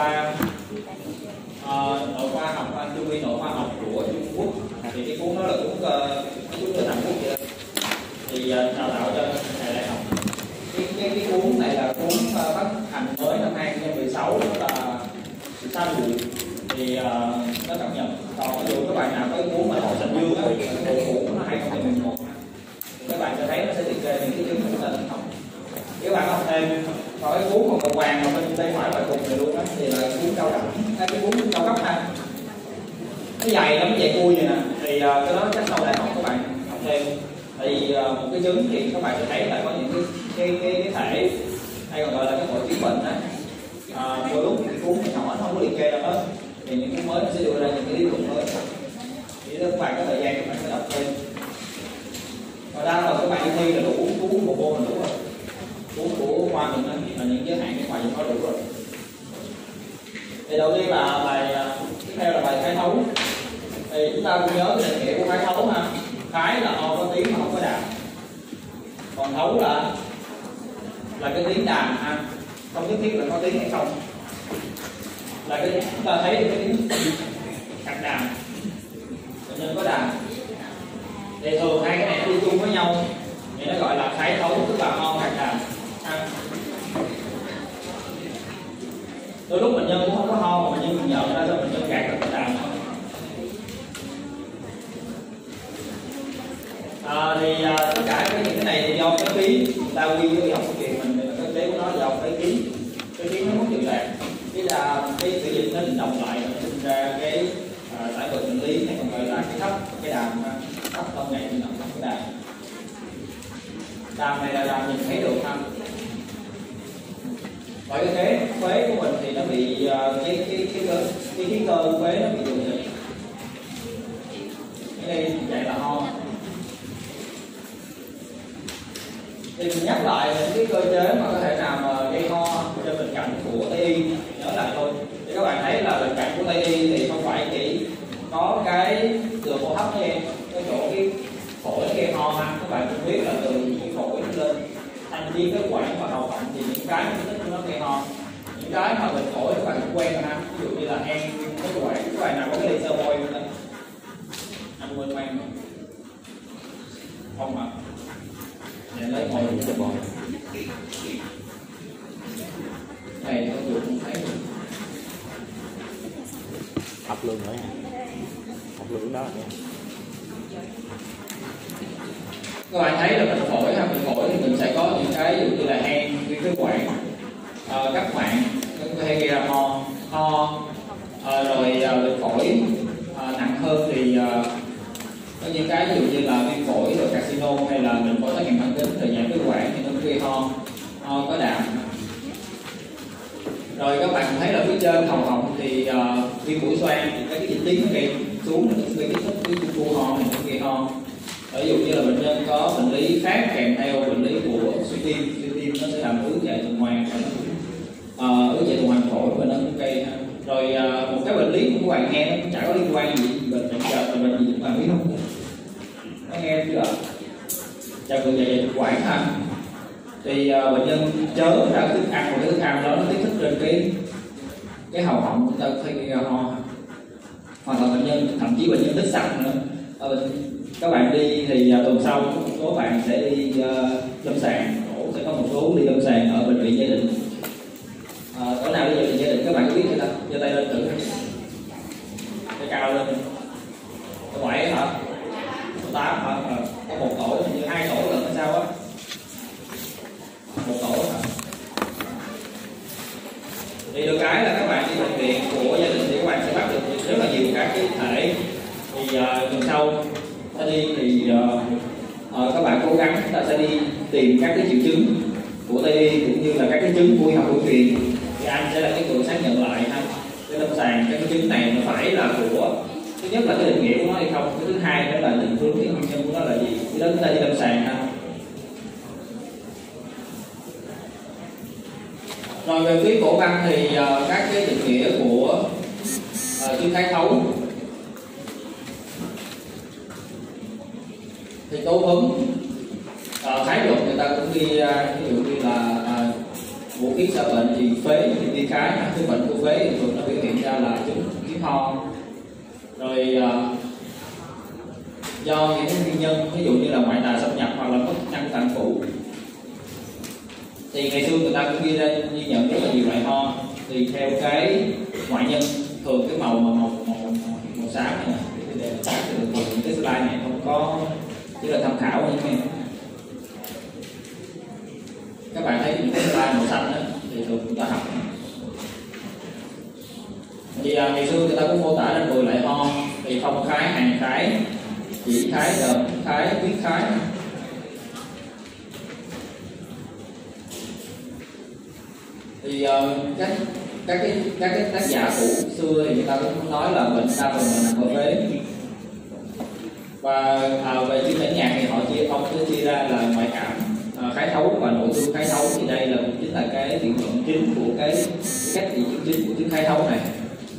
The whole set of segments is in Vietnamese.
nội khoa học trung y nội khoa học của Trung Quốc. Thì cái cuốn đó là cuốn của Hàn Quốc vậy đó. Thì đào tạo cho thầy đại học. Cái cuốn này là cuốn phát hành mới năm 2016, đó là sự sa sút. Thì nó cập nhật. Còn ví dụ các bạn nào có cái cuốn mà Hồ Sanh Dương á, cái cuốn nó 2011, các bạn sẽ thấy nó sẽ liệt kê những cái chương chúng ta học. Các bạn học thêm có cái cuốn màu vàng mà bên tay phải và cùng này luôn á, thì là cuốn cao đẳng, cái cuốn cao cấp ha. Cái dày lắm, cái dày cui vậy nè, thì cái đó chắc sau đại học các bạn học thêm. Tại vì một cái trứng thì các bạn sẽ thấy là có những cái thể hay còn gọi là cái hội chứng bệnh á. Đôi lúc cái cuốn nhỏ nó không có liệt kê đâu hết, thì những cuốn mới nó sẽ đưa ra những cái lý luận mới. Thì đó các bạn có thời gian các bạn sẽ đọc thêm. Ngoài ra là các bạn đi thi là đủ cuốn một môn là đủ rồi. Cuốn của khoa mình là những giới hạn cái khoa mình có đủ rồi. Thì đầu tiên là bài tiếp theo là bài khái thấu. Thì chúng ta cũng nhớ cái định nghĩa của khái thấu ha. Khái là o có tiếng mà không có đàm. Còn thấu là cái tiếng đàm ha. Không nhất thiết là có tiếng hay không. Là cái chúng ta thấy cái tiếng cắt đàm. Bệnh nhân có đàm. Thì thường hai cái này nó đi chung với nhau. Thì nó gọi là khái thấu, tức là ho cắt đàm. Đôi lúc bệnh nhân cũng không có ho mà bệnh nhân cũng nhận ra cho bệnh nhân gạt cái đàm. Thì tất cả những cái này thì do cái ký ta quy với học của truyền mình, cái tế của nó là do cái ký nó mất truyền đạt, cái sử dịch nó định động lại nó sinh ra cái giải vật bệnh lý hay còn gọi là cái thấp, cái đàm thấp hơn này thì động cái đàm. Đàm này là đàm nhìn thấy được ha. Và cái phế của mình thì nó bị cái khí cơ phế nó bị dùng dịch. Cái đây vậy là ho. Thì mình nhắc lại những cái cơ chế mà có thể nào mà gây ho trên bệnh cảnh của Tây y, nhớ lại thôi. Thì các bạn thấy là bệnh cảnh của Tây y thì không phải chỉ có cái đường hô hấp nha, cái chỗ cái phổi gây ho ha. Các bạn cũng biết là từ cái phổi lên thành viên cái quản và hậu họng thì những cái nó gây ho. Những cái mà bệnh phổi các bạn cũng quen rồi ha. Ví dụ như là hen cái quản, các bạn nào có cái ly sơ bôi nữa anh quên mang không ạ? Để lấy ngồi cho bò này nó vừa cũng thấy học luôn nữa nha, học luôn đó nha. Các bạn thấy là bệnh phổi ha, bệnh phổi thì mình sẽ có những cái ví dụ như là hen, viêm phế quản, các mạng hay gây ra ho, rồi bệnh phổi nặng hơn thì có những cái ví dụ như là viêm phổi rồi carcinoma hay là bệnh phổi tắc nghẽn mãn tính rồi nhảy phế quản thì nó gây ho có đàm. Rồi các bạn thấy là phía trên hầu họng thì viêm mũi xoang, cái dịch tiết nó gây xuống nó gây kích thích cái khu ho này nó gây ho. Ví dụ như là bệnh nhân có bệnh lý khác kèm theo bệnh lý của suy tim nó sẽ làm ứ chạy tuần hoàn, ứ chạy tuần hoàn phổi và nó cũng gây. Rồi một cái bệnh lý của các bạn nghe nó cũng chả có liên quan gì bệnh trật và bệnh gì các bạn biết không? Có nghe chưa? Trật dạ dày thực quản ha. Thì bệnh nhân chớ ra thức ăn và cái thức ăn đó nó kích thích trên cái hầu họng chúng ta thấy gây ho. Hoặc là bệnh nhân thậm chí bệnh nhân tích xăng nữa. Các bạn đi thì tuần sau một số bạn sẽ đi lâm sàng, sẽ có một số đi lâm sàng ở bệnh viện Gia Định. Ở nào đi bệnh viện Gia Định các bạn có biết chưa ta? Giơ tay lên thử. Tay cao lên. Có 7 hả? Có 8 hả? Có 1 tổ, hình như 2 tổ lần hay sao á? 1 tổ hả? Thì được cái là các bạn đi bệnh viện của Gia Định thì các bạn sẽ bắt được rất là nhiều các cái thể. Thì tuần sau ta đi thì các bạn cố gắng chúng ta sẽ đi tìm các cái triệu chứng của Tây y cũng như là các cái chứng của y học cổ truyền, thì anh sẽ là cái người xác nhận lại ha, cái lâm sàng các cái chứng này nó phải là của, thứ nhất là cái định nghĩa của nó hay không, cái thứ hai đó là định hướng cái nguyên nhân của nó là gì, cái đó chúng ta đi lâm sàng ha. Rồi về phía cổ văn thì các cái định nghĩa của chứng khái thấu thì tố vấn thái độ người ta cũng ghi ví dụ như là ít xã bệnh thì phế thì đi cái bệnh của phế thì thường nó biểu hiện ra là chứng ho. Rồi do những nguyên nhân ví dụ như là ngoại tà xâm nhập hoặc là mất năng tạng phủ. Thì ngày xưa người ta cũng ghi nhận rất là nhiều loại ho, thì theo cái ngoại nhân thường cái màu sáng này để sáng thì thường những cái slide này không có, chỉ là tham khảo thôi nha. Các bạn thấy những cái slide màu xanh đó thì thường chúng ta học. Thì ngày xưa người ta cũng mô tả ra 10 loại ho, thì phong khái, hàn khái, chỉ khái, đờm khái, huyết khái. Thì các cái tác giả cũ xưa thì người ta cũng nói là bệnh đa phần là nằm ở phế. Và về chuyên mệnh nhạc thì họ chia ra là ngoại cảm, khái thấu và nội thương khái thấu. Thì đây là cũng chính là cái biểu hiện chính của cái cách trị chứng chính của chứng khái thấu này.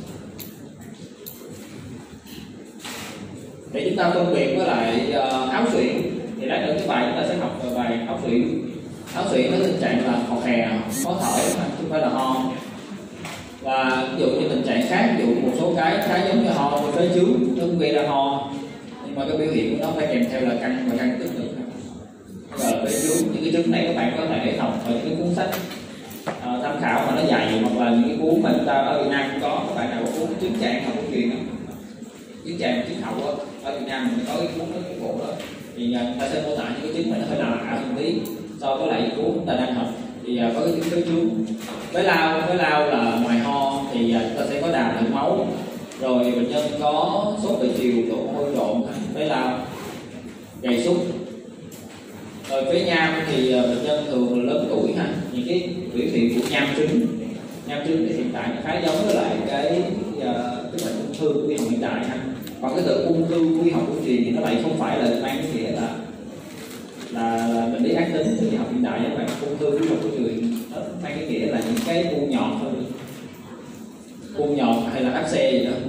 Để chúng ta phân biệt với lại áo xuyển thì lát nữa cái bài chúng ta sẽ học về bài áo xuyển. Áo xuyển nó tình trạng là khò khè, khó thở, chứ không phải là ho. Và ví dụ như tình trạng khác, ví dụ một số cái khá giống như ho như phế chướng, nó cũng gây ra ho, nhưng mà cái biểu hiện của nó phải kèm theo là căng và căng tức ngực. Và phế chướng, những cái chứng này các bạn có thể học ở những cái cuốn sách tham khảo mà nó dày, hoặc là những cái cuốn mà chúng ta ở Việt Nam cũng có. Các bạn nào có cuốn chứng trạng học của truyền đó, chứng trạng chứng hậu đó, ở Việt Nam mình có cái cuốn đó, cái bộ đó, thì ta sẽ mô tả những cái chứng mà nó hơi lạ hơn tí so với lại cuốn chúng ta đang học. Thì có cái chứng phế chướng, với lao là ngoài ho thì ta sẽ có đàm lượng máu, rồi bệnh nhân có sốt về chiều, độ hôi trộn, với lao gầy sút. Rồi với nham thì bệnh nhân thường là lớn tuổi ha, những cái biểu hiện của nham trứng thì hiện tại nó khá giống với lại cái bệnh ung thư của y học hiện đại ha. Còn cái từ ung thư của y học cổ truyền thì nó lại không phải là mang cái nghĩa là bệnh lý ác tính của y học hiện đại. Các bạn, ung thư của y học cổ truyền nó mang cái nghĩa là những cái u nhọt thôi, u nhọt hay là áp xe gì đó.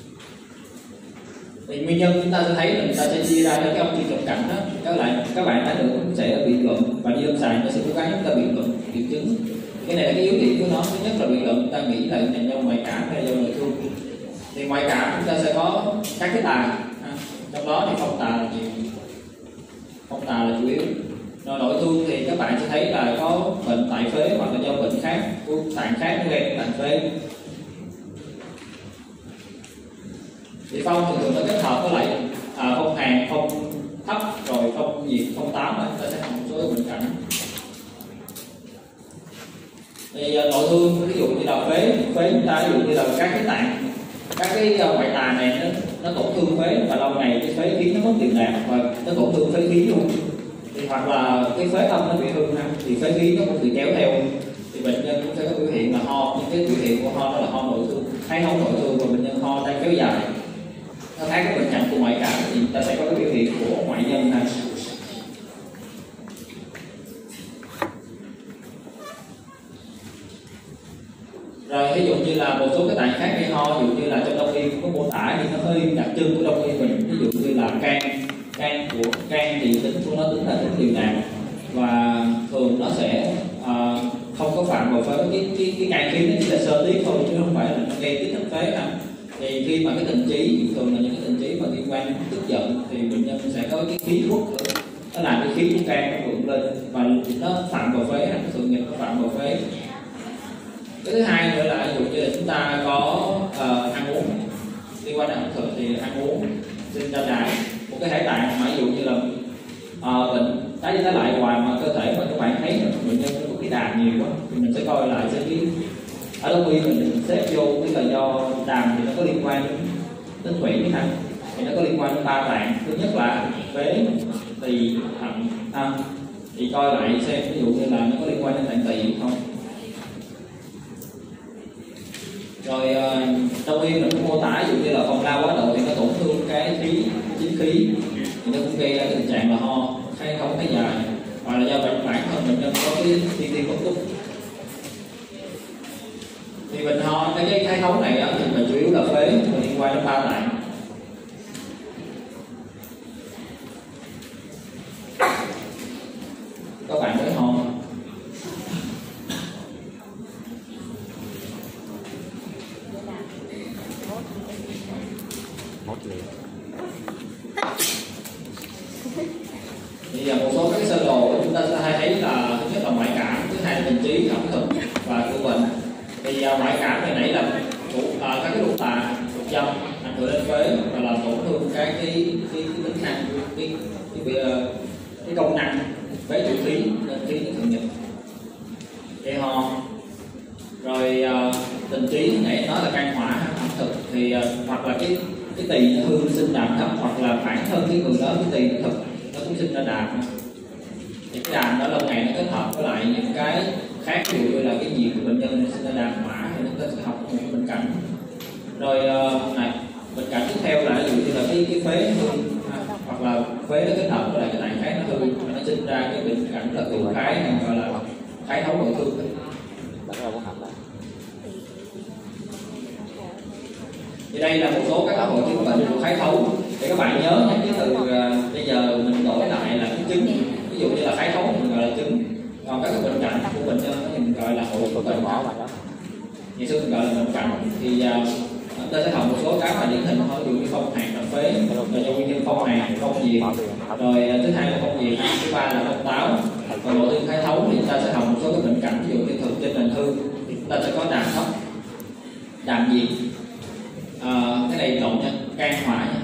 Thì nguyên nhân chúng ta sẽ thấy là người ta sẽ chia ra theo cái ông chị cận cảnh đó. Các bạn đã được sẽ biện luận, và đi lâm sàng nó sẽ cố gắng chúng ta biện luận biện chứng. Cái này là cái yếu điểm của nó. Thứ nhất là biện luận chúng ta nghĩ là do ngoại cảm hay do nội thương. Thì ngoại cảm chúng ta sẽ có các cái tà, trong đó thì phong tà là nhiều, phong tà là chủ yếu. Rồi nội thương thì các bạn sẽ thấy là có bệnh tại phế hoặc là do bệnh khác, của tạng khác nó gây đến tạng phế. Thì phong thường thường nó kết hợp với lại phong hàn, phong thấp, rồi phong nhiệt, phong tám, chúng ta sẽ học một số bệnh cảnh. Thì nội thương ví dụ như là phế chúng ta ví dụ như là các cái tạng, các cái ngoại tà này nó tổn thương phế, và lâu ngày cái phế khí nó mất tiềm đạt và nó tổn thương phế khí luôn. Thì hoặc là cái phế âm nó bị hư ha, thì phế khí nó cũng bị kéo theo, thì bệnh nhân cũng sẽ có biểu hiện là ho. Những cái biểu hiện của ho đó là ho nội thương, hay ho nội thương, và bệnh nhân ho đang kéo dài. Nó khác cái bệnh cảnh của ngoại cảm thì ta sẽ có cái biểu hiện của ngoại nhân này. Rồi ví dụ như là một số cái tạng khác gây ho, ví dụ như là trong đông y có mô tả thì nó hơi đặc trưng của đông y mình. Ví dụ như là can thì tính của nó tính là tính điều đạm, và thường nó sẽ không có phạm vào phế. Cái can khí nó chỉ là sơ tiết thôi, chứ không phải là nó gây kích thích phế ha. Thì khi mà cái tình trí, thường là những cái tình trí mà liên quan đến tức giận, thì bệnh nhân sẽ có cái khí thuốc nó làm cái khí của can nó vượng lên và nó phạm vào phế, thường nhật nó phạm vào phế. Cái thứ hai nữa là ví dụ như là chúng ta có ăn uống liên quan đến ẩm thực, thì ăn uống sinh ra đài một cái thể tạng mà ví dụ như là bệnh tái lại hoài mà cơ thể mà các bạn thấy là bệnh nhân có cái đàm nhiều quá, thì mình sẽ coi lại xem cái ở đông y mình xếp vô cái là do đàm thì nó có liên quan đến thủy ha, thì nó có liên quan đến ba tạng. Thứ nhất là phế, tỳ, thận, âm. Thì coi lại xem ví dụ như là nó có liên quan đến tạng tỳ không. Rồi đông y mình cũng mô tả ví dụ như là phòng lao quá độ thì nó tổn thương cái khí, chính khí, thì nó cũng gây ra cái tình trạng là ho, khai không thấy dài, hoặc là do bản thân bệnh nhân có cái tiên bất túc. Thì bệnh ho cái khai khấu này đó, thì mình chủ yếu là phế và liên quan đến ba tạng. Các bạn thấy ho Thì ngoại cảm này nãy là các cái đục tà, đục dâm ảnh hưởng đến phế và làm tổn thương cái tính năng, cái công năng phế chủ khí nên khí nó thường nhật, gây ho. Rồi tình trí nãy nói là can hỏa ẩm thực thì hoặc là cái tỳ nó hư sinh đàm thấp, hoặc là bản thân cái người đó cái tỳ nó thực nó cũng sinh ra đàm. Thì cái đàm đó lâu ngày nó kết hợp với lại những cái khác, ví dụ như là cái nhiệt của bệnh nhân nó sinh ra đàm hỏa thì nó sẽ học một bệnh cảnh. Rồi này bệnh cảnh tiếp theo là ví dụ như là cái phế hư, hoặc là phế nó kết hợp với lại cái tạng khác nó hư, nó sinh ra cái bệnh cảnh là tụ khái, gọi là khái thấu nội thương. Thì đây là một số các hội chứng bệnh của khái thấu để các bạn nhớ những cái từ bây giờ mình đổi lại là cái chứng. Ví dụ như là khái thấu mình gọi là chứng, còn các cái bệnh cảnh của bệnh nhân thì mình gọi là hội chứng bệnh cảnh. Ngày xưa mình gọi là bệnh cảnh. Thì chúng ta sẽ học một số cái mà điển hình thôi, ví dụ như phong hàn tạp phế là do nguyên nhân phong hàn, phong diệt. Rồi thứ hai là phong diệt, thứ ba là phong táo. Còn nội thương khái thấu thì chúng ta sẽ học một số cái bệnh cảnh, ví dụ như thực trên nền hư thì chúng ta sẽ có đàm thấp, đàm diệt. Cái này lộn nha, can hỏa nha.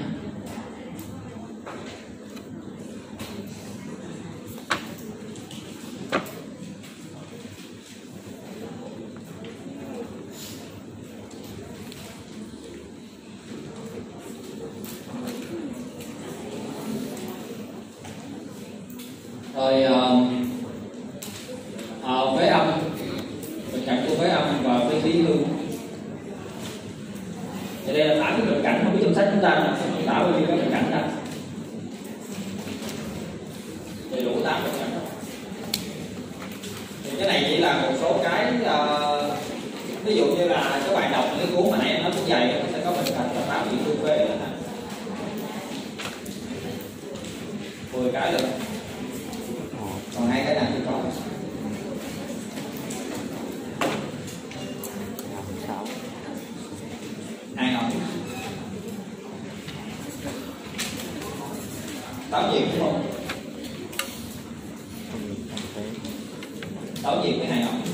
Rồi phế âm, bệnh cảnh của phế âm và phế khí hư. Thì đây là 8 cái bệnh cảnh, không biết trong sách chúng ta tả bao nhiêu cái bệnh cảnh ra. Đầy đủ 8 bệnh cảnh. Thì cái này chỉ là một số cái ví dụ như là các bạn đọc cái cuốn mà nãy em nói cũng dày, nó sẽ có bệnh cảnh là 8 vị hư phế đó. 10 cái được. Còn 2 cái nào chưa có. Ai không? Táo diệt đúng không? Táo diệt cái này không?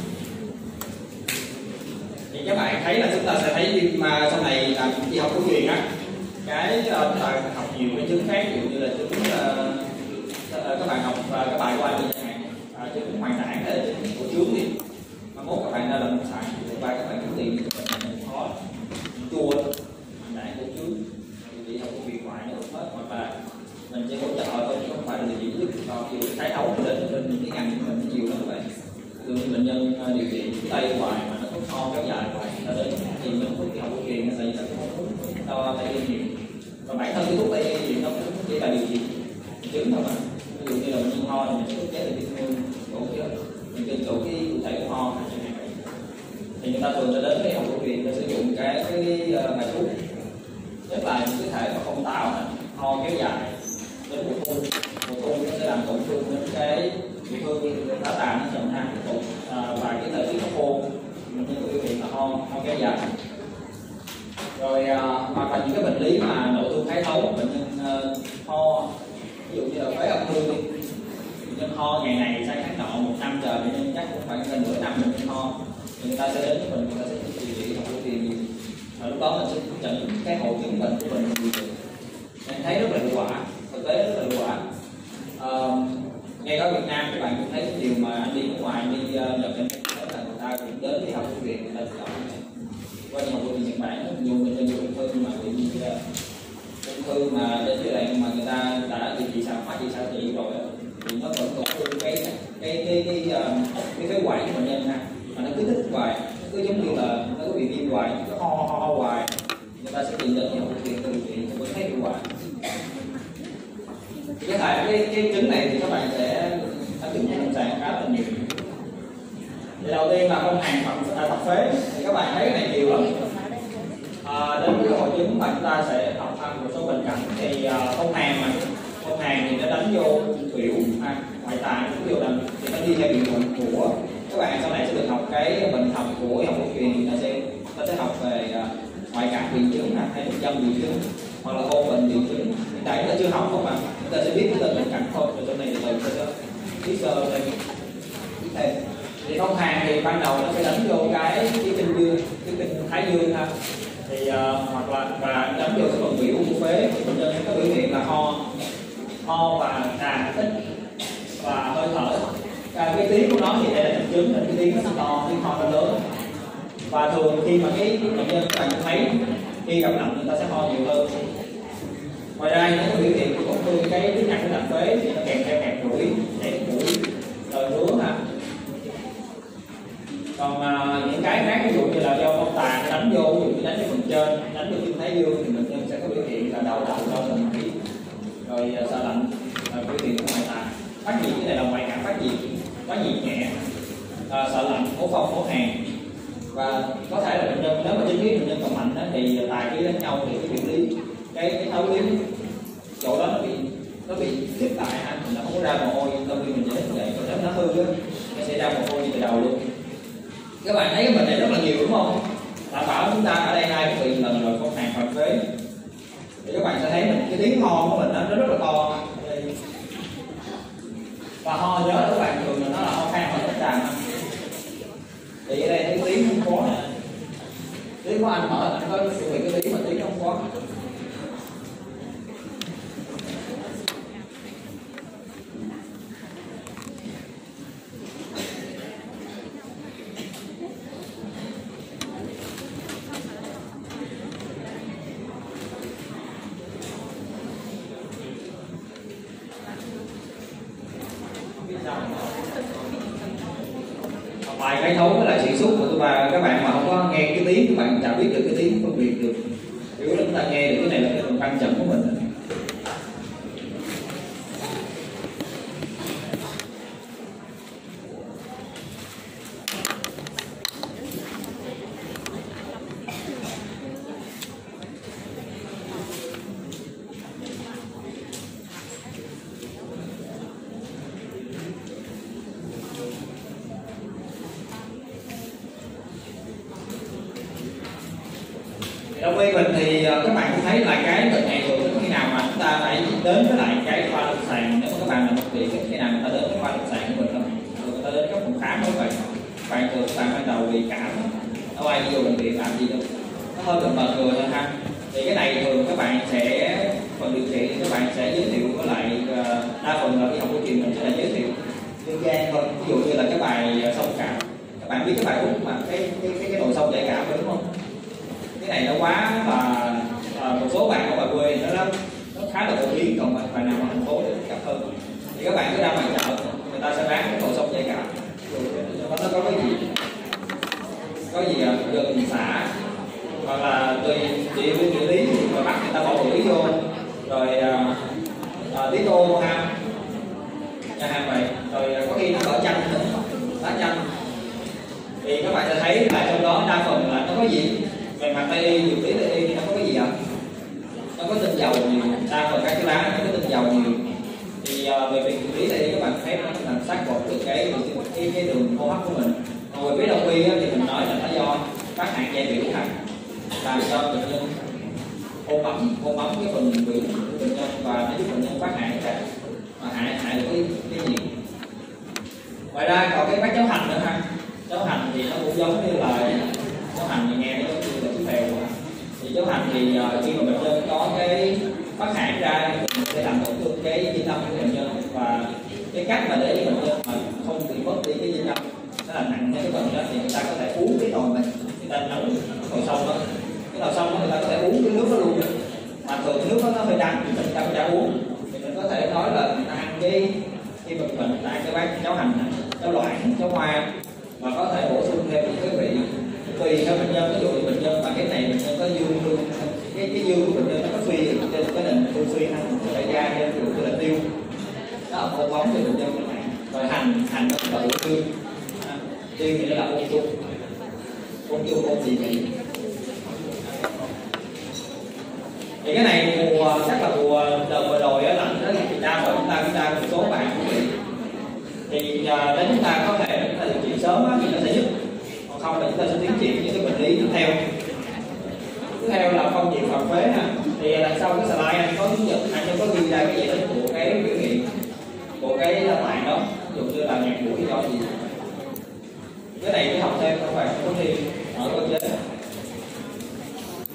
Thì các bạn thấy là chúng ta sẽ thấy mà sau này làm y học cổ truyền á, cái chúng ta học nhiều cái chứng khác, ví dụ như là chứng các bạn học các bài qua như thế này, chứng hoàng tạng hay là chứng cổ trướng đi, mà mốt các bạn ra làm sản thì ba các bạn chứng tiền khó chua hoàng tạng cổ trướng thì học cổ truyền ngoại nó hết, hoặc là mình chỉ hỗ trợ thôi chứ không phải là điều trị cho nhiều thái thấu đến những cái ngành của mình nhiều lắm các bạn. Ví dụ như bệnh nhân điều trị tay hoài mà nó có ho kéo dài hoài nó đến thì mình thuốc y học cổ truyền tại vì là không thuốc cho tay gây nhiều, và bản thân cái thuốc tay gây nhiều nó cũng chỉ là điều trị chứng thôi mà. Ví dụ như là bệnh nhân ho thì mình sẽ ức chế được cái chỗ kia, mình trên chỗ cái cụ thể của ho thì người ta thường sẽ đến cái học cổ truyền để sử dụng cái bài thuốc, nhất là những cái thể mà không táo ho kéo dài đến mùa thu nó sẽ làm tổn thương đến cái bị thương lá tàn nó chậm hàng và cái thời tiết nó khô, bệnh nhân có biểu hiện là ho kéo dài. Rồi hoặc là những cái bệnh lý mà nội thương khái thấu, bệnh nhân ho, ví dụ như là phế âm hư đi, bệnh nhân ho ngày này sang tháng nọ, một năm trời bệnh nhân chắc cũng phải gần nửa năm bệnh nhân ho, thì người ta sẽ đến với mình, người ta sẽ điều trị học cổ truyền, và lúc đó mình sẽ chẩn cái hội chứng bệnh của mình điều trị. Mình thấy rất là hiệu quả, thực tế rất là hiệu quả. Ngay ở Việt Nam các bạn cũng thấy điều mà anh đi nước ngoài, đi Nhật Bản là người ta cũng đến đi học cổ truyền, người ta chọn qua học cổ truyền Nhật Bản nó dùng bệnh nhân ung thư mà bị ung thư mà đến giai đoạn mà người ta đã điều trị xạ trị rồi thì nó vẫn tổn thương cái phế quản của bệnh nhân ha, mà nó cứ tích hoài, nó cứ giống như là nó có bị viêm hoài, nó ho hoài, người ta sẽ tìm đến học cổ truyền để điều trị vẫn thấy hiệu quả. Cái chứng này thì các bạn sẽ áp dụng trong lâm sàng khá là nhiều. Thì đầu tiên là phong hàn tạp phế, thì các bạn thấy cái này nhiều lắm. Đến cái hội chứng mà chúng ta sẽ học một số bệnh cảnh thì phong hàn thì nó đánh vô thủy ngoại tạng, ví dụ là thì nó đi theo biểu luận của các bạn sau này sẽ được học cái bệnh học của học cổ truyền, thì ta sẽ học về ngoại cảm biến chứng hay đục dâm biến chứng hoặc là hô bệnh biến chứng. Hiện tại chúng ta chưa học không ạ? Chúng ta sẽ biết cái tên bệnh cảnh thôi, rồi trong này từ từ sẽ biết sơ thêm. Thì phong hàn thì ban đầu nó sẽ đánh vô cái kinh dương thì hoặc là và đánh vô cái phần biểu của phế thì bệnh nhân có biểu hiện là ho và tràn tích và hơi thở. Cái tiếng của nó thì đây là triệu chứng là cái tiếng nó to, tiếng ho nó lớn. Và thường khi mà cái bệnh nhân các bạn thấy khi gặp lạnh người ta sẽ ho nhiều hơn. Ngoài ra những cái biểu hiện của tổn thương cái chức năng của tạng phế thì nó kèm theo nghẹt mũi, chảy mũi, lời ngứa ha. Còn những cái khác ví dụ như là do phong tàn đánh vô, ví dụ như đánh vào phần trên, đánh vào chân thái dương thì bệnh nhân sẽ có biểu hiện là đau đầu, đau thần khí, rồi sợ lạnh, biểu hiện của ngoại tạng. Phát nhiệt cái này là ngoại cảm phát nhiệt nhẹ, sợ lạnh, hố phong, hố hàn. Và có thể là bệnh nhân nếu mà chính khí bệnh nhân còn mạnh đó, thì tài khí đánh nhau thì cái nguyên lý cái thấu lý chỗ đó nó bị khít lại ha, nó không có ra mồ hôi tâm khi mình giải thích vậy. Còn nếu nó hư á nó sẽ ra mồ hôi như từ đầu luôn. Các bạn thấy cái bệnh này rất là nhiều đúng không? Đảm bảo chúng ta ở đây ai cũng bị lần rồi phong hàn hoặc phế thì các bạn sẽ thấy mình cái tiếng ho của mình nó rất là to. Và ho nhớ các bạn thường là nó là ho khan hoặc ho tràn. Thì ở đây thấy tiếng không có nè, tiếng của anh mở anh có sự việc cái tiếng mà tiếng không có. Ngoài cái thấu với lại xị xúc của tôi và các bạn mà không có nghe cái tiếng, các bạn chả biết được cái tiếng, phân biệt được. Nếu chúng ta nghe được cái này là cái phần tăng chậm của mình. Đông y mình thì các bạn cũng thấy là cái bệnh này thường khi nào mà chúng ta phải đến với lại cái khoa lâm sàng. Nếu mà các bạn là một vị khi nào người ta đến với khoa lâm sàng của mình đó, người ta đến các phòng khám như vậy, bạn thường bạn ban đầu bị cảm, đâu ai đi vô bệnh viện làm gì đâu, nó hơi bị mệt người thôi ha. Thì cái này thường các bạn sẽ phần điều trị thì các bạn sẽ giới thiệu với lại đa phần là y học cổ truyền mình sẽ là giới thiệu dân gian thôi. Ví dụ như là cái bài sông cảm, các bạn biết cái bài hút mà cái nội sông giải cảm đúng không? Cái này nó quá và một số bạn ở ngoài quê nó khá là phổ biến, còn bạn nào ở thành phố thì gặp hơn thì các bạn cứ ra ngoài chợ người ta sẽ bán cái nội sông giải cảm. Nó có cái gì gần xả hoặc là tùy địa lý mà bắt người ta bỏ lý vô rồi tí tô ha nhà hàng vậy, rồi có khi nó đỏ chanh nữa, lá chanh thì các bạn sẽ thấy là trong đó đa phần là nó có gì về mặt tây y, dược lý tây y thì nó có cái gì ạ? Nó có tinh dầu nhiều, đa phần các cái lá nó có tinh dầu nhiều. Thì về việc dược lý tây y các bạn thấy nó làm sát bột được cái đường hô hấp của mình. Còn về phía đông y thì mình nói là nó do phát hạn dây biểu thận làm cho bệnh nhân hôn ấm cái phần biểu của bệnh nhân và nó giúp bệnh nhân phát hạn ra mà hại được cái gì. Ngoài ra còn cái bác cháu hành nữa ha, cháu hành thì nó cũng giống như là cháu hành thì nghe nó giống như là chú phèo. Thì cháu hành thì khi mà bệnh nhân có cái phát hạn ra thì sẽ làm tổn thương cái dinh âm của bệnh nhân, và cái cách mà để bệnh nhân mà không bị mất đi cái dinh âm nó là nặng cho cái bệnh đó thì người ta có thể uống cái nồi này, người ta nấu nồi sông đó, cái nồi sông đó người ta có thể uống cái nước đó luôn. Mà thường cái nước đó nó hơi đắng thì người ta cũng chả uống, thì mình có thể nói là người ta ăn cái bệnh tại cái bác cháu hành, cháu loãng, cháu hoa, và có thể bổ sung thêm những cái vị tùy theo bệnh nhân. Ví dụ như bệnh nhân mà cái này bệnh nhân có dương cái dương của bệnh nhân nó có suy trên cái nền hương suy ha, có thể ra thêm ví dụ như là tiêu nó ở khô bóng cho bệnh nhân, rồi hành nó là bổ dương, tiêu thì nó là ôn chung ôn gì vậy. Thì cái này chắc là mùa đợt vừa rồi á lạnh đó thì đa phần chúng ta một số bạn cũng bị, thì nếu chúng ta có thể điều trị sớm á, thì nó sẽ giúp, còn không là chúng ta sẽ tiến triển những cái bệnh lý tiếp theo là phong nhiệt hoặc phế ha. Thì đằng sau cái slide anh có hướng dẫn, anh có ghi ra cái giải thích của cái biểu hiện của cái tạng đó, ví dụ như là ngạt mũi do gì. Cái này cái học thêm không phải không có thi ở cơ chế.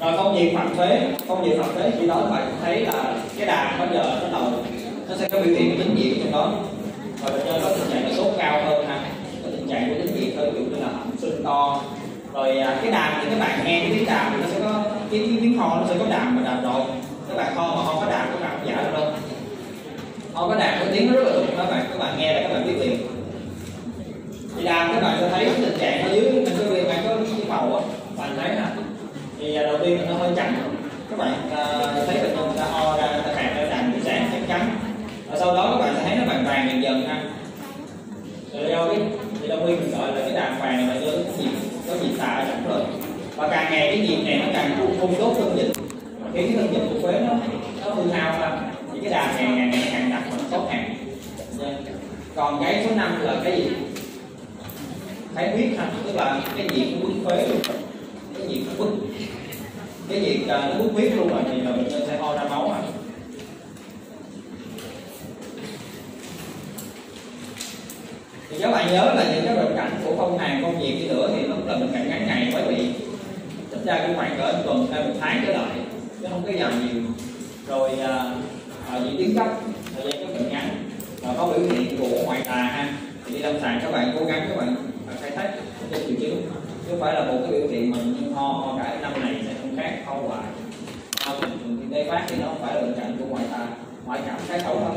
Rồi công việc phạm phế khi đó các bạn thấy là cái đàm bao giờ bắt đầu nó sẽ có biểu hiện tính nhiệt trong đó, và bệnh nhân có tình trạng là sốt cao hơn ha, có tình trạng của tính nhiệt hơn, ví dụ như là họng sưng to. Rồi cái đàm thì các bạn nghe cái tiếng đàm thì nó sẽ có cái tiếng ho, nó sẽ có đàm và đàm rồi. Các bạn ho mà ho có đàm các bạn không giả được đâu, ho có đàm có tiếng nó rất là đục các bạn nghe là các bạn biết liền. Thì đàm các bạn sẽ thấy tình trạng ở dưới mình có viên có cái màu á, bạn thấy nè. Thì đầu tiên là nó hơi chậm, các bạn thấy bệnh nhân ta ho ra, ta khạc ra đàm buổi sáng chắc chắn, và sau đó các bạn sẽ thấy nó vàng vàng dần ha. Rồi do cái thì đông y mình gọi là cái đàm vàng là do có nhiệt xạ ở trong rồi, và càng ngày cái nhiệt này nó càng không tốt thân dịch, khiến cái thân dịch của phế nó hư hao ra, thì cái đàm ngày càng đặc và nó tốt hàng. Còn cái số 5 là cái gì? Thái huyết ha, tức là cái nhiệt nó bức phế luôn, cái nhiệt nó bức, cái nhiệt nó bức huyết luôn rồi, thì bệnh nhân sẽ ho ra máu ha. Thì các bạn nhớ là những cái bệnh cảnh của phong hàn, phong nhiệt đi nữa thì nó cũng là bệnh cảnh ngắn ngày mới bị, thực ra cũng khoảng cỡ tuần hay 1 tháng trở lại chứ không có dài nhiều. Rồi diễn tiến cấp, thời gian có bệnh ngắn và có biểu hiện của ngoại tà ha, thì đi lâm sàng các bạn cố gắng các bạn khai thác cái triệu chứng, chứ không phải là một cái biểu hiện mà như ho cả năm này sẽ không khác, ho hoài ho bình thường thì tê phát thì nó không phải là bệnh cảnh của ngoại tà, ngoại cảm cái xấu thôi.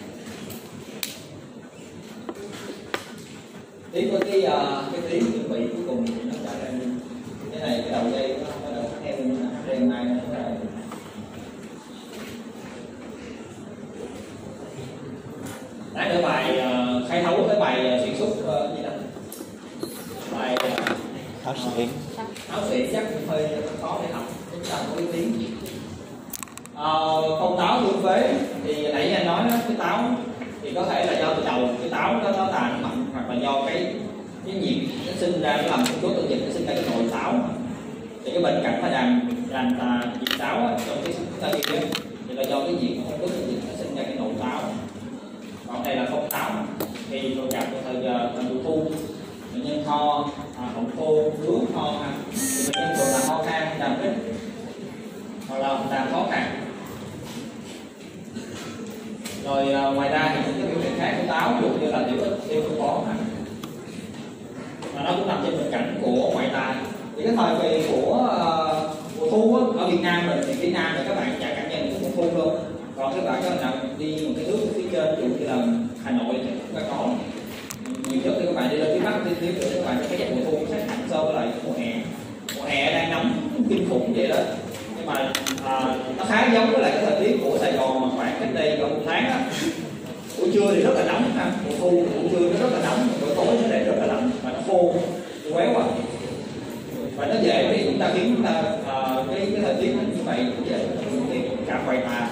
Tiếp với cái tiếng chuẩn bị cuối cùng thì nó trở lên cái này, cái đầu dây nó đầu theo đèn này nó ra. Lát nữa bài khai thấu cái bài xuyên suốt gì đó, bài tháo xuyên chắc cũng hơi khó để học, chúng ta có cái tiếng phong táo vương phế thì nãy anh nói đó, cái táo thì có thể là do từ đầu cái táo nó tàn mạnh, hoặc là do cái nhiệt nó sinh ra, nó làm cho tự dịch nó sinh ra cái nội táo. Thì cái bệnh cảnh mà đàm nhiệt táo trong cái chúng ta ghi thì là do cái nhiệt không có tự dịch nó sinh ra cái nội táo. Còn đây là phong táo thì tôi gặp thời giờ là mùa thu, bệnh nhân ho họng khô ngứa ho ha, thì bệnh nhân thường là ho khan đàm rít hoặc là đàm khó khăn. Rồi ngoài ra thì những cái biểu hiện khác của táo, ví dụ như là tiểu ích, tiêu phân bón mà nó cũng nằm trên bệnh cảnh của ngoại tà. Thì cái thời kỳ của mùa thu ở Việt Nam mình thì phía Nam thì các bạn chả cảm nhận được mùa thu luôn. Còn các bạn nào đi một cái nước phía trên, ví dụ như là Hà Nội thì cũng có nhiều nhất, thì các bạn đi lên phía Bắc đi tiếp nữa các bạn sẽ thấy mùa thu khác hẳn so với lại mùa hè. Mùa hè đang nóng kinh khủng vậy đó, nhưng mà nó khá giống với lại cái thời tiết của Sài Gòn mà khoảng cách đây gần 1 tháng á. Buổi trưa thì rất là nóng ha, mùa thu buổi trưa nó rất là nóng, buổi tối nó lại rất là lạnh và nó khô quéo à, và nó dễ thì chúng ta khiến chúng ta cái thời tiết như vậy cũng dễ cảm ngoại tà.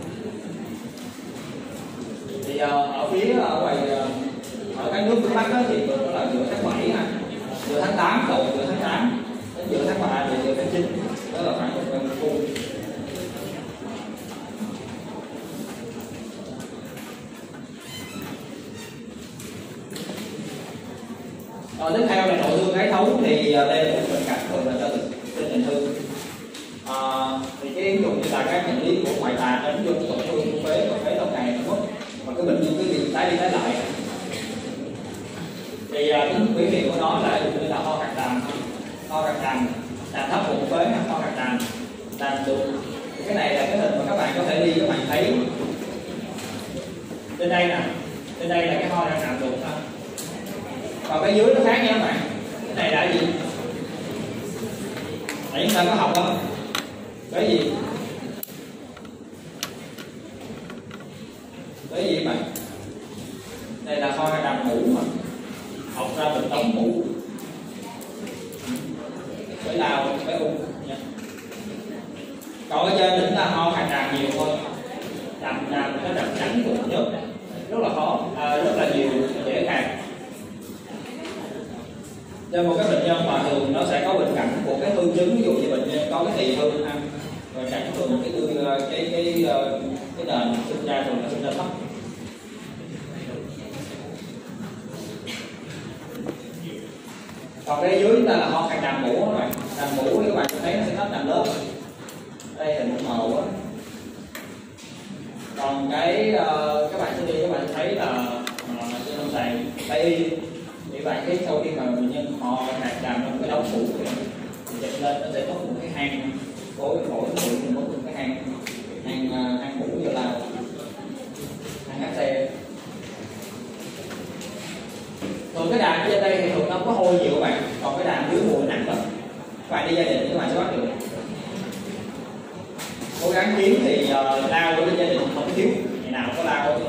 Thì ở phía ngoài ở các nước phía Bắc đó, thì nó là giữa tháng 7 ha, giữa tháng 8 đầu giữa tháng 8 đến giữa tháng 3 đến giữa tháng 9, đó là khoảng một mùa thu. Tiếp theo là nội thương ái thấu, thì đây là một bệnh cảnh thường là do tình hình thương. Thì cái ví dụ như là các bệnh lý của ngoại tà nó do tổn thương của phế, và phế lâu ngày nó mất, và cái bệnh nhân cứ bị tái đi tái lại. Thì cái biểu hiện của nó là ví dụ như là ho khạc đàm, đàm thấp bụng phế, ho khạc đàm đục. Cái này là cái hình mà các bạn có thể đi, các bạn thấy trên đây nè, trên đây là cái ho đang đàm đục ha. Còn cái dưới nó khác nha các bạn. Cái này là gì? Nãy chúng ta có học không? Cái gì? Cái gì bạn? Đây là ho ra đàm mũ mà, học ra một đống mũ. Cái lao, cái ung nha. Còn ở trên chúng ta ho hạt đàm nhiều thôi. Đàm nó đàm trắng của nhất rất là khó, rất là nhiều, dễ khạc. Cho một cái bệnh nhân mà thường nó sẽ có bệnh cảnh của cái hư chứng, ví dụ như bệnh nhân có cái tỳ hư ha, rồi cảnh thường cái nền sinh ra thường nó sinh ra thấp. Còn cái dưới chúng ta là ho khạc đàm mũ các bạn, đàm mũ thì các bạn thấy nó sẽ thấp đàm lớp. cái sau khi mà bệnh nhân họ làm trong cái đống phủ thì chụp lên nó sẽ có một cái hang phổi phổi thì có một cái hang mũ vô lao, hang áp xe. Thường cái đàm trên đây thì thường nó có hôi nhiều các bạn, còn cái đàm dưới mùi nặng lắm. Các bạn đi gia đình các bạn sẽ bắt được. Cố gắng kiếm thì lao của gia đình không thiếu, ngày nào có lao.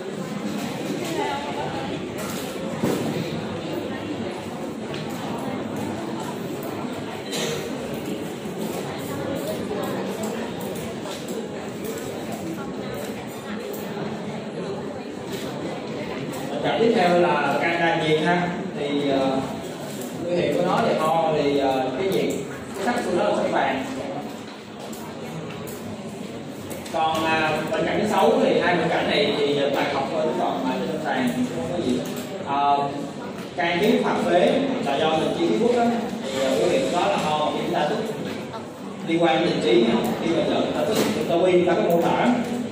Cảm tiếp theo là can đa nhiệt ha, thì biểu hiện của nó thì ho thì cái nhiệt cái sắc của nó là sắc vàng. Còn bệnh cảnh thứ 6 thì hai bệnh cảnh này thì bạn học thôi, còn mà trên sàn không có gì. Can thiếu phạt phế là do mình chi khí thuốc đó, thì biểu hiện của đó là ho thì chúng ta tức liên quan đến tình trí, khi mà nhận ta tức ta có mô tả.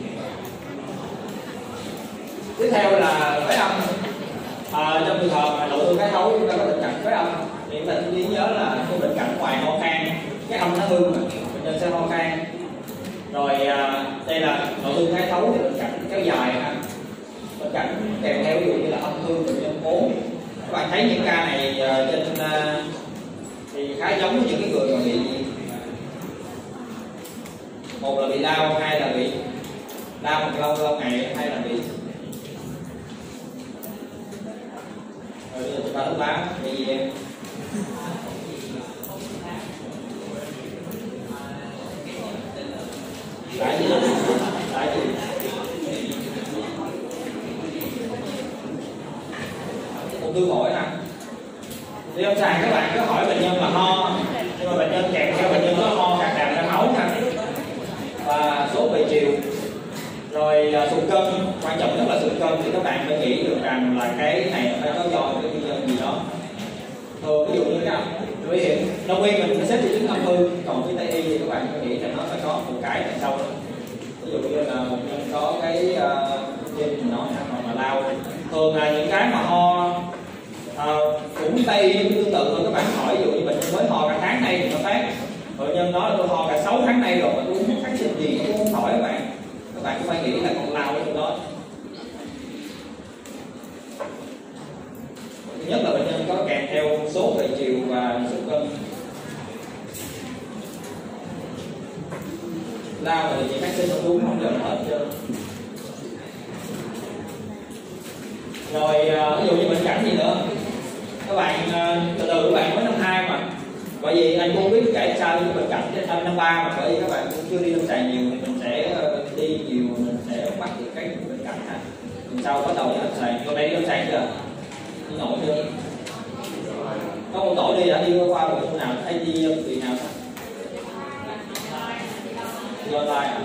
Tiếp theo là phế âm. Trong trường hợp mà nội thương cái thấu chúng ta có tình trạng phế âm thì chúng ta chỉ nhớ là cái bệnh cảnh ngoài ho khan, cái âm nó hư mà bệnh nhân sẽ ho khan. Rồi đây là nội thương cái thấu thì bệnh cảnh kéo dài ha, bệnh cảnh kèm theo ví dụ như là âm thương bệnh nhân cố. Các bạn thấy những ca này trên thì khá giống với những cái người mà bị một là bị đau, hai là bị đau một lâu ngày, hay là bị chúng ta thứ 3 vì gì em tại gì ung thư phổi hả? Thì lâm sàng các bạn có hỏi bệnh nhân là ho, nhưng mà bệnh nhân kèm theo bệnh nhân có ho khạc đàm ra máu ha, và sốt về chiều, rồi sụt cân. Quan trọng nhất là sụt cân thì các bạn phải nghĩ được rằng là cái này phải có do cái nguyên nhân gì đó. Thường ví dụ như cái biểu hiện đông y mình sẽ xếp triệu chứng âm hư, còn với tây y thì các bạn phải nghĩ là nó phải có một cái đằng sau. Ví dụ như là một nhân có cái trên mình nói hoặc là lao. Thường là những cái mà ho cũng tây y cũng tương tự thôi. Các bạn hỏi ví dụ như bệnh nhân mới ho cả tháng nay thì nó phát, bệnh nhân nói là tôi ho cả 6 tháng nay rồi mà tôi không phát sinh gì, tôi không hỏi các bạn. Các bạn cũng phải nghĩ là con lao ở trong đó. Thứ nhất là bệnh nhân có kèm theo sốt về chiều và sụt cân. Lao là chỉ phát sinh không đúng, không được hết trơn. Rồi ví dụ như bệnh cảnh gì nữa, các bạn từ từ các bạn mới năm 2 mà, bởi vì anh cũng biết kể sao những bệnh cảnh đến năm 3 mà, bởi vì các bạn cũng chưa đi lâm sàng nhiều thì mình sẽ đi nhiều, mình sẽ bắt được cái bệnh cảnh ha. Sau bắt đầu đi lâm sàng. Hôm nay đi lâm sàng chưa? Đi nổi chưa? Có một tổ đi đã đi qua bệnh viện nào, hay đi bệnh viện nào? Đi online à?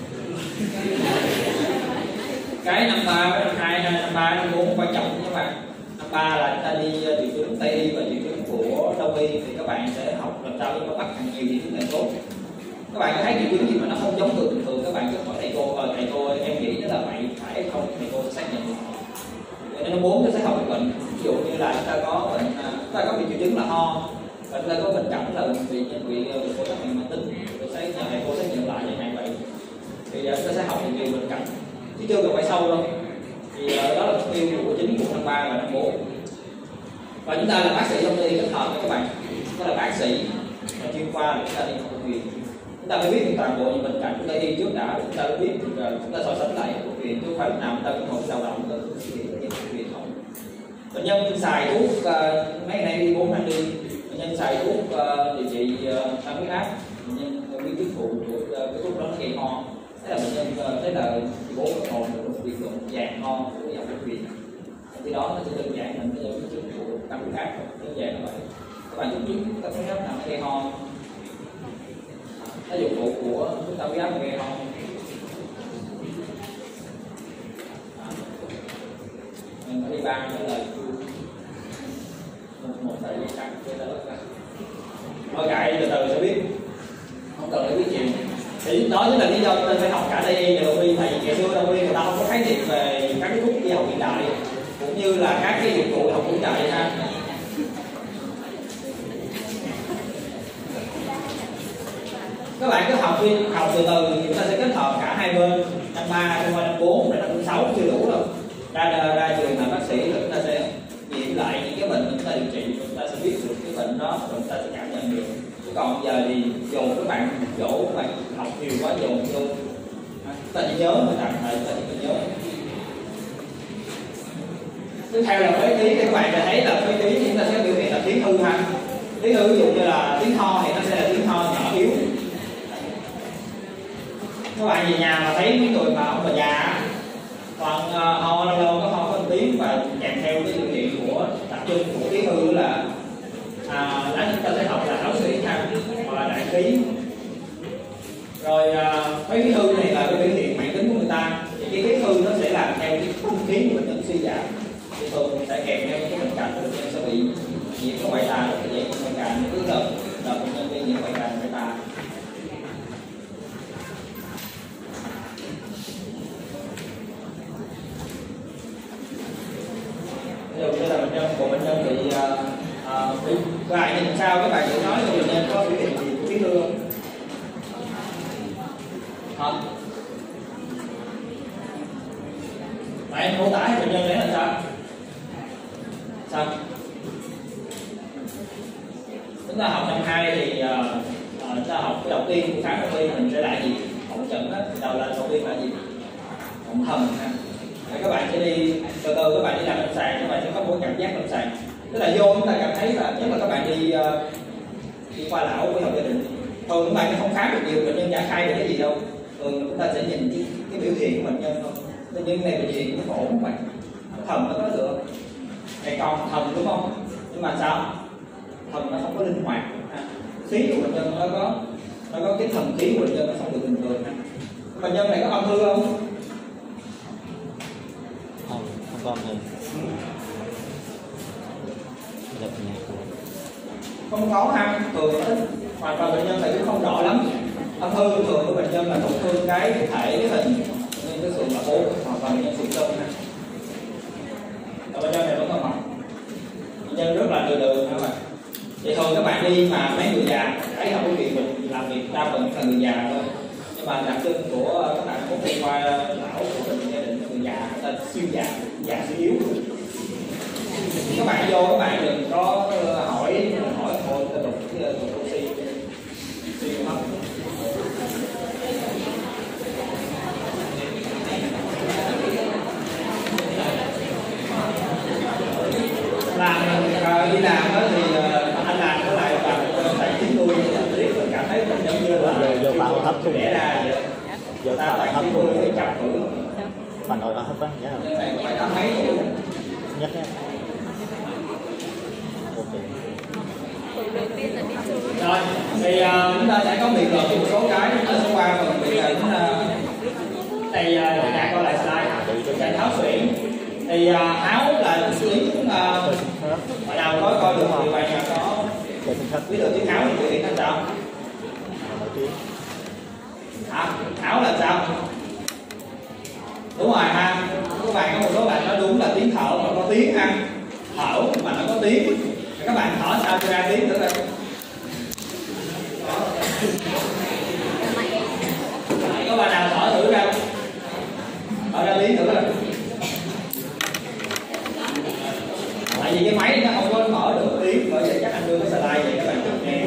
Cái năm 3 với năm 2, năm 3, năm 4 quan trọng các bạn. Năm 3 là chúng ta đi triệu chứng tây y và triệu chứng của đông y, thì các bạn sẽ học làm sao để bắt càng nhiều triệu chứng càng tốt. Các bạn thấy triệu chứng gì mà nó không giống người bình thường, các bạn cứ hỏi thầy cô em nghĩ nó là vậy phải không, thầy cô sẽ xác nhận được. Nên nó 4 nó sẽ học bệnh. Ví dụ như là chúng ta có bệnh, chúng ta có bị triệu chứng là ho, và chúng ta có bệnh cảnh là bị phổi tắc nghẽn mãn tính, tôi sẽ nhờ thầy cô xác nhận lại như vậy. Thì chúng ta sẽ học nhiều bệnh cảnh chứ chưa cần phải sâu đâu. Thì đó là mục tiêu của chính của năm 3 và năm 4. Và chúng ta là bác sĩ trong y kết hợp với các bạn, đó là bác sĩ và chuyên khoa để chúng ta đi học bệnh viện. Chúng ta phải biết được toàn bộ những bệnh cảnh chúng ta đi trước đã, chúng ta mới biết được chúng ta so sánh lại bệnh viện, chứ không phải lúc nào chúng ta cũng ngồi dao động tới bệnh viện không. Bệnh nhân xài thuốc mấy ngày nay đi 4 năm đi, bệnh nhân xài thuốc điều trị tăng huyết áp, bệnh nhân biết tiết phụ của cái thuốc đó nó gây ho. Thế là bệnh nhân thế là 4 hồn được biệt luận dạng ho của dòng bệnh viện. Thì đó nó sẽ đơn giản là cái triệu chứng của tăng huyết áp, đơn giản là vậy. Các bạn chứng kiến tăng huyết áp nào gây ho, tác dụng phụ của thuốc tăng huyết áp gây ho. Mình phải đi ban cái lời một tại vì cắt cái đó thôi kệ, từ từ sẽ biết, không cần phải biết nhiều. Thì đó chính là lý do tôi phải học cả tây y và đông y, tại vì ngày xưa đông y người ta không có khái niệm về các cái thuốc y học hiện đại cũng như là các cái dụng cụ học hiện đại ha. Các bạn cứ học từ từ thì chúng ta sẽ kết hợp cả hai bên, năm 3, năm 4, năm 4, năm 6 chưa đủ đâu. Ra trường là bác sĩ là chúng ta sẽ nghiệm lại những cái bệnh chúng ta điều trị, chúng ta sẽ biết được cái bệnh đó và chúng ta sẽ cảm nhận được. Chứ còn giờ thì dồn các bạn chỗ các bạn học nhiều quá dồn vô, chúng ta chỉ nhớ mà tạm thời chúng ta chỉ cần nhớ. Tiếp theo là phế khí, các bạn sẽ thấy là phế khí thì chúng ta sẽ biểu hiện là tiếng hư ha. Tiếng hư ví dụ như là tiếng ho thì nó sẽ là tiếng ho nhỏ yếu. Các bạn về nhà mà thấy mấy người mà ông bà già còn ho lâu lâu có ho có tiếng và kèm theo cái biểu hiện của đặc trưng của tiếng hư là lá chúng ta sẽ học là áo xuyển ha, hoặc là đại khí. Rồi phế khí hư này là cái biểu hiện mãn tính của người ta, thì cái khí hư nó sẽ làm theo cái không khí của bệnh nhân suy giảm, thì thường sẽ kèm theo cái bệnh cảnh của bệnh nhân sẽ bị nhiễm cái ngoại tà, rất là dễ ngoại tà, cứ đợt bệnh nhân bị nhiễm ngoại tà. Ví dụ như là bệnh nhân bị các bạn nhìn sao, các bạn thử nói là bệnh nhân có biểu hiện gì của khí hư không? Bạn mô tả bệnh nhân đấy là sao? Sao? Chúng ta học năm 2 thì chúng ta học cái đầu tiên của khám đông y mình sẽ là gì? Hội chẩn đó, đầu là đầu tiên là gì? Hội thần ha. Các bạn sẽ đi từ từ, các bạn đi làm lâm sàng, các bạn sẽ có một cảm giác lâm sàng. Tức là vô chúng ta cảm thấy là nhất là các bạn đi qua lão của học gia đình, thường các bạn không khám được nhiều bệnh nhân giả khai được cái gì đâu. Thường chúng ta sẽ nhìn cái biểu hiện của bệnh nhân thôi. Bệnh nhân này bị gì nó khổ không bạn? Thần nó có được. Này còn thần đúng không? Nhưng mà sao? Thần nó không có linh hoạt. Khí của bệnh nhân nó có cái thần khí của bệnh nhân nó không được bình thường. Bệnh nhân này có âm hư không? Không có âm hư. Không có ha, thường hoặc là bệnh nhân này cũng không rõ lắm. Âm hư thường của bệnh nhân là tổn thương cái thể cái hình, nên cái sụn là ố hoặc là bệnh nhân sụn cân ha. Bệnh nhân này vẫn còn mỏng, bệnh nhân rất là đường các bạn. Thì thường các bạn đi mà mấy người già thấy không có chuyện mình làm việc đa phần là người già thôi. Nhưng mà đặc trưng của các bạn có đi qua lão của mình gia đình người già, người ta siêu già siêu yếu. Các bạn vô các bạn đừng có hỏi thôi ta đục cái oxy siêu hấp. Đi làm đó thì anh làm cái lại bằng tại chính tôi biết mình cảm thấy mình giống như là vô tạo hấp không đẻ ra vậy. Vô Ta tạo tại hấp chính tôi không phải chọc thử. bạn nội hấp á nhớ không? Này phải tám mấy tuổi Nhất nhé. rồi thì chúng ta sẽ có biện luận một số cái, chúng ta sẽ qua phần biện luận. Đây đã coi lại slide để tháo xuyển. Thì áo là tiếng bạn nào có coi được thì bạn nào có biết được tiếng áo thì biểu hiện là sao? Áo là sao? Đúng rồi ha, các bạn có một số bạn nói đúng là tiếng thở mà có tiếng ha, thở mà nó có tiếng. Các bạn thở sao cho ra tiếng nữa đây? Có bạn nào thở thử ra, thở ra tiếng thử coi. Tại vì cái máy nó không có mở được tiếng, bởi vậy chắc anh đưa cái slide vậy các bạn được nghe.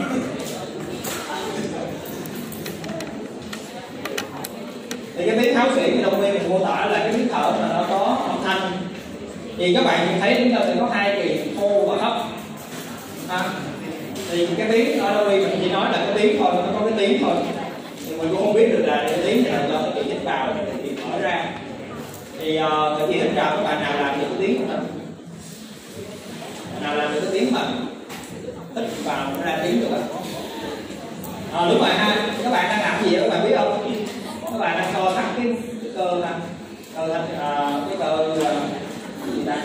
Thì cái tiếng tháo xuyển thì đông y mình mô tả là cái tiếng thở mà nó có âm thanh. Thì các bạn thấy chúng ta sẽ có hai kỳ hô và hấp. Thì cái tiếng ở đông y mình chỉ nói là cái tiếng thôi, nó có cái tiếng thôi. thì mình cũng không biết được là cái tiếng này là do cái hít vào thì mở ra. Thì thời kỳ hít vào các bạn nào làm được cái tiếng của mình, nào làm được cái tiếng mà hít vào nó ra tiếng được á. Lúc mà ha, các bạn đang làm gì vậy các bạn biết không? Các bạn đang co thắt cái cơ ha, cơ thắt cái cơ gì ta,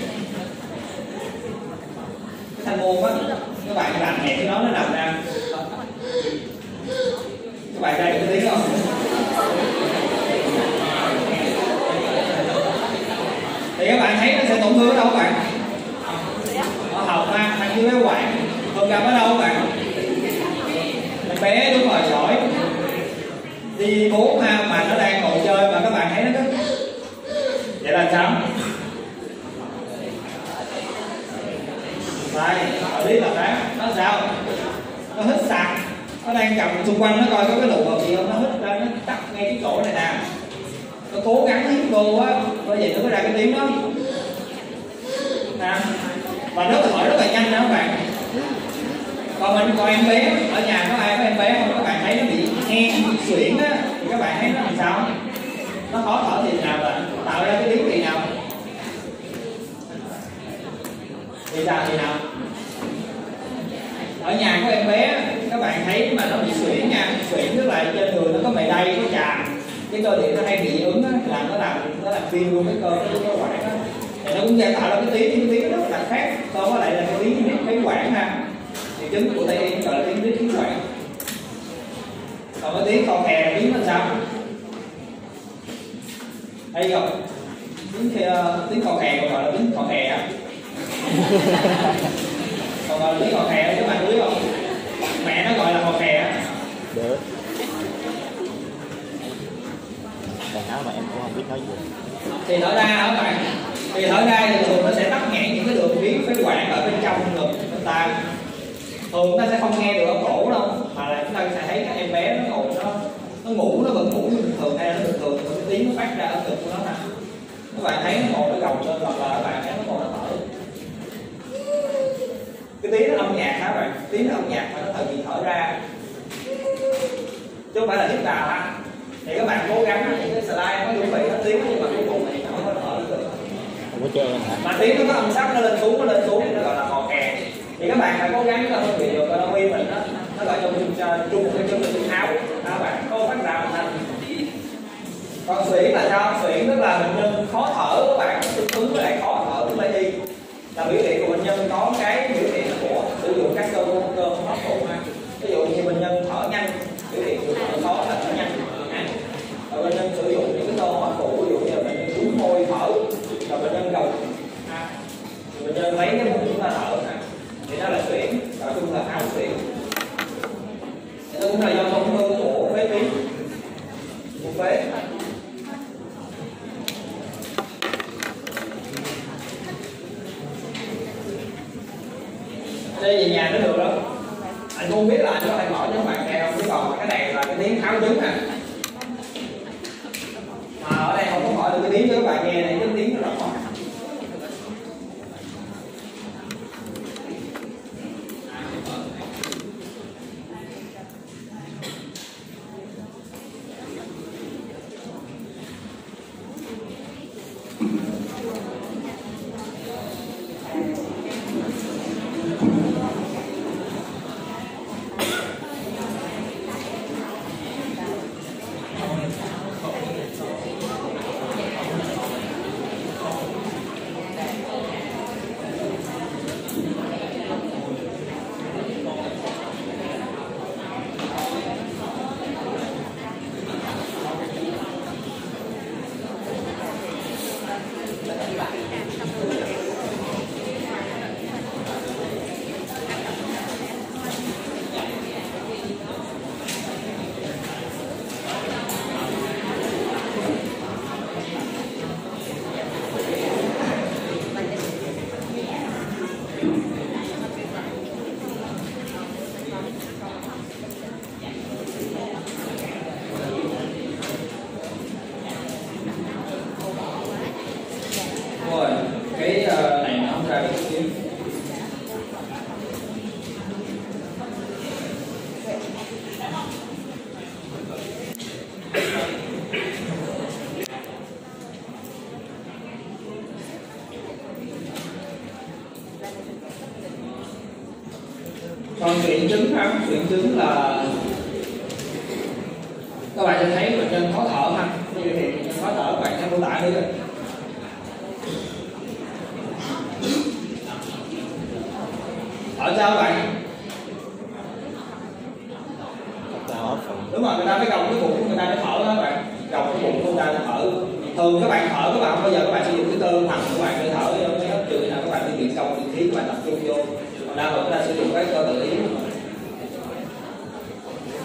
cái thanh môn á, các bạn làm hẹp cái nó nằm ra. Các bạn ra được cái tiếng không? Thì các bạn thấy nó sẽ tổn thương ở đâu các bạn? Ở họng ha, thằng dưới cái quản, hông gặp ở đâu các bạn? Mình bé đúng rồi, giỏi. Đi 4 ha, mà nó đang ngồi chơi mà các bạn thấy nó cứ vậy là sao? Đây, ở lý là khác. Nó sao? Nó hít sặc. Nó đang cầm xung quanh nó coi có cái nụ gì không, nó hít ra, nó tắt ngay cái chỗ này nè. Nó cố gắng hít vô á, bởi vậy nó mới ra cái tiếng đó nè. Và nó thở rất là nhanh đó các bạn. Còn mình coi em bé ở nhà có ai có em bé không? Các bạn thấy nó bị hen, bị suyễn á, thì các bạn thấy nó làm sao? Nó khó thở thì nào là tạo ra cái tiếng gì nào? Thì sao thì nào? Ở nhà có em bé các bạn thấy mà nó bị suyễn nha, suyễn tức là trên người nó có mề đay, có tràm, cái cơ địa nó hay bị ứng á, là nó làm viêm luôn cái cơ cái quản á, thì nó cũng sẽ tạo ra cái tiếng rất là khác so với lại là cái tiếng phế quản ha. Thì chứng của Tây Y gọi là tiếng khí quản. Còn cái tiếng khò khè là tiếng nó sao? Hay không? Tiếng khò khè còn gọi là tiếng khò khè á. Còn gọi là tiếng khò khè các bạn biết không? Mẹ nó gọi là khò khè á. Được. Bài nói mà em cũng không biết nói gì. Thì thở ra hả các bạn? Thì thở ra thì thường nó sẽ tắc nghẽn những cái đường tuyến phế quản ở bên trong ngực chúng ta. Thường nó sẽ không nghe được ở cổ đâu, mà là chúng ta sẽ thấy các em bé nó ngồi nó ngủ, nó vẫn ngủ như bình thường hay là nó bình thường, cái tiếng nó phát ra ở ngực của nó nè. Các bạn thấy nó ngồi nó gồng lên hoặc là các bạn thấy nó ngồi nó thở. Cái tiếng nó âm nhạc hả các bạn? Tiếng nó âm nhạc mà nó thời kỳ thở ra, chứ không phải là hít vào ha. Thì các bạn cố gắng những cái slide nó chuẩn bị hết tiếng nhưng mà cuối cùng thì nó không có thở được. Không có chơi hả? Mà tiếng nó có âm sắc, nó lên xuống nó gọi là khò khè. Thì các bạn phải cố gắng cho hơn video coi nó huy mình nó gọi trong chung cái chân là áo các bạn có phát ra thanh. Còn suyễn là sao? Suyễn tức là bệnh nhân khó thở các bạn, tương ứng với lại khó thở của Tây Y, là biểu hiện của bệnh nhân có cái biểu hiện của sử dụng các cơ hô hấp phụ ha. Ví dụ như bệnh nhân thở nhanh, biểu hiện của thở khó là thở nhanh. Và bệnh nhân sử dụng những cái cơ hô hấp phụ, ví dụ như là bệnh nhân trúng môi thở, và bệnh nhân gồng, bệnh nhân lấy cái mũi chúng ta thở thì đó là suyễn, và chung là áo suyễn. Nó cũng là do tổn thương của phế tuyến, của phế. Đây về nhà nó được đó. Anh không biết là anh có thể mở cho các bạn nghe không, chứ còn cái này là cái tiếng tháo trứng nè. Mà ở đây không có mở được cái tiếng cho các bạn nghe này, cái tiếng nó rõ. Rồi, cái này nó không ra được tiếng. Còn triệu chứng ha, triệu chứng là các bạn sẽ thấy bệnh nhân khó thở ha, như thì khó thở các bạn sẽ mô tả đi rồi. Thở sao các bạn? Đúng rồi, người ta phải gồng cái bụng của người ta để thở đó các bạn, gồng cái bụng của người ta để thở. Thường các bạn thở, các bạn không bao giờ các bạn sử dụng cái cơ thẳng của bạn để thở, trừ khi nào các bạn đi luyện công luyện khí các bạn tập trung vô. Còn đa phần chúng ta sử dụng cái cơ tự ý.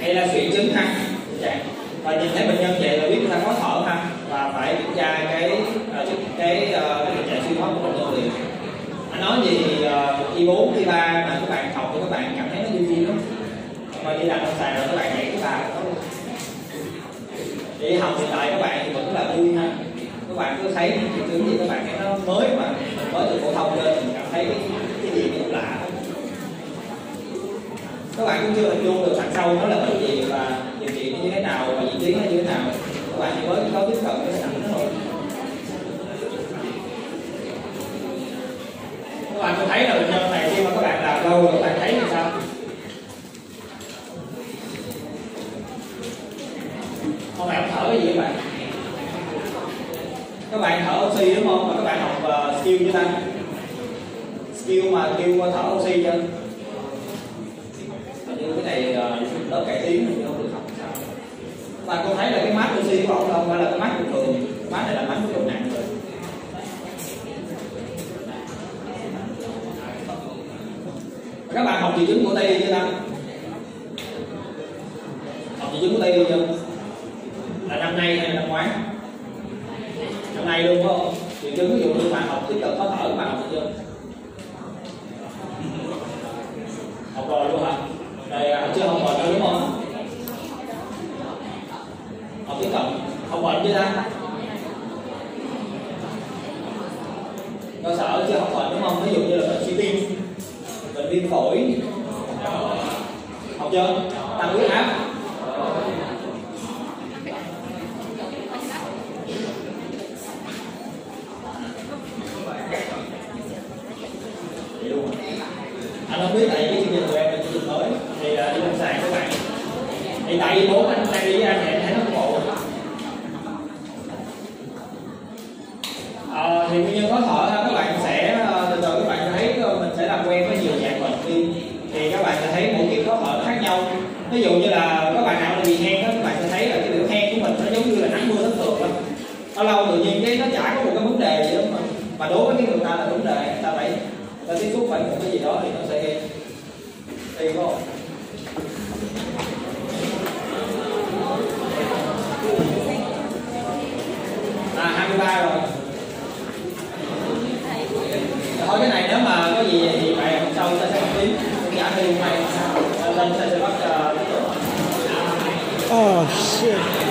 Đây là suyễn chứng ha. Dạ. Và nhìn thấy bệnh nhân vậy là biết người ta khó thở ha, và phải kiểm tra cái tình trạng suy hô hấp của bệnh nhân liền. Anh nói gì thì Y4, Y3 mà các bạn học thì các bạn cảm thấy nó vui lắm, mà đi làm lâm sàng rồi các bạn nhảy cái bài đó luôn. Đi học hiện tại các bạn thì vẫn là vui ha, các bạn cứ thấy những triệu chứng gì các bạn thấy nó mới, mà mới từ phổ thông lên mình cảm thấy cái gì cũng lạ. Các bạn cũng chưa hình dung được thằng sau nó là bệnh gì và điều trị nó như thế nào và diễn tiến nó như thế nào, các bạn chỉ mới có tiếp cận cái hình ảnh đó thôi. Các bạn có thấy là bệnh nhân này khi mà các bạn làm lâu rồi các bạn thấy thì sao? Hôm nay thở cái gì các bạn? Các bạn thở oxy đúng không? Mà các bạn học skill chưa ta? Skill mà kêu thở oxy chưa? Như cái này lớp cải tiến thì không được học sao? Các bạn có thấy là cái mát oxy của ông không? Hay là cái mát bình thường? Cái mát này là mát mức độ nặng rồi. Các bạn học triệu chứng của Tây chưa ta? Học triệu chứng của Tây chưa? Là năm nay hay năm ngoái? Năm nay luôn phải không? Triệu chứng ví dụ như bạn học tiếp cận khó thở, bạn học chưa? Học rồi luôn hả? Đây học chưa, học rồi đúng không? Học tiếp cận, học bệnh chưa ta? Cơ sở chưa học bệnh đúng không? Ví dụ như là bệnh suy tim, bệnh viêm phổi, học chưa? Tăng huyết áp. Anh không biết tại vì cái chương trình của em là chương trình mới thì đi lâm sàng các bạn, thì tại vì bố anh đang đi với anh thì em thấy nó bộ. Thì nguyên nhân khó thở các bạn sẽ từ từ các bạn thấy mình sẽ làm quen với nhiều dạng bệnh tim, thì các bạn sẽ thấy mỗi kiểu khó thở khác nhau. Ví dụ như là các bạn nào bị hen đó, các bạn sẽ thấy là cái biểu hen của mình nó giống như là nắng mưa thất thường đó. Lâu lâu tự nhiên cái nó chả có một cái vấn đề gì đó mà đối với cái người ta là vấn đề, người ta phải tiếp xúc phải một cái gì đó thì nó sẽ gây đi không? 23 rồi. Thôi cái này nếu mà có gì thì bài hôm sau ta sẽ học tiếp. Giả thì hôm nay lên ta sẽ bắt Oh shit.